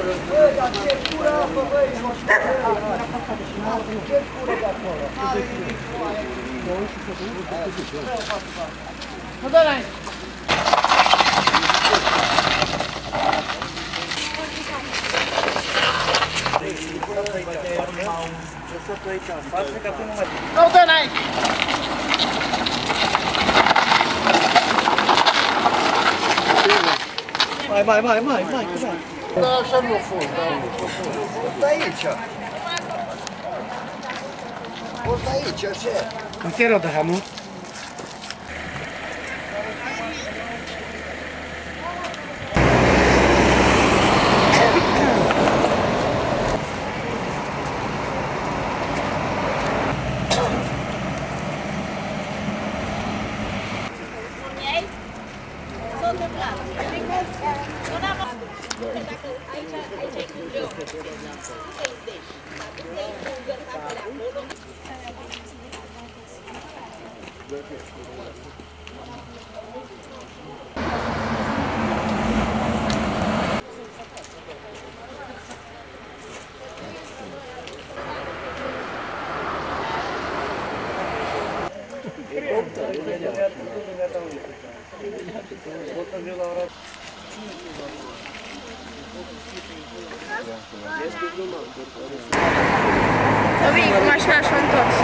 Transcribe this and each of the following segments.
Băi, dar ce cură apă, băi, nu știu. Ce cură de acolo? Nu dă înainte. Nu dă înainte. Mai, cuidado. Da, așa nu a fost, da, a fost aici. A fost aici, așa. Nu te rog, dar nu? Eu vim cu mașina și m-am întors.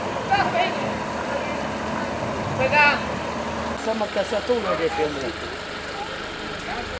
Pegar! Só uma caçatura de filme.